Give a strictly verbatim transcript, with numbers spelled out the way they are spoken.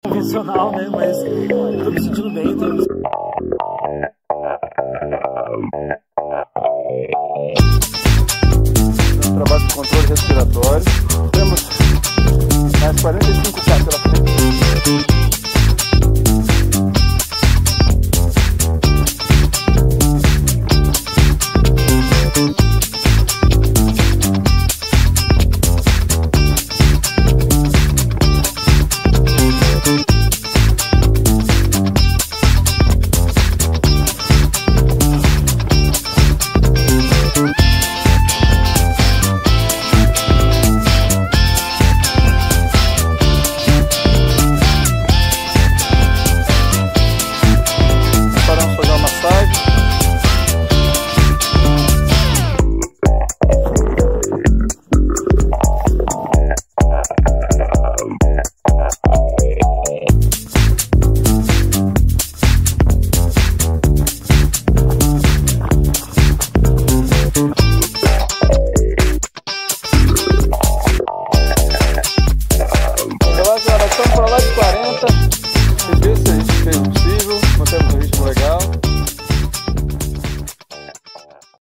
convencional, né? Mas eu tô me sentindo bem, tô me... Trabalho de controle respiratório. Temos mais quarenta e cinco cápsulas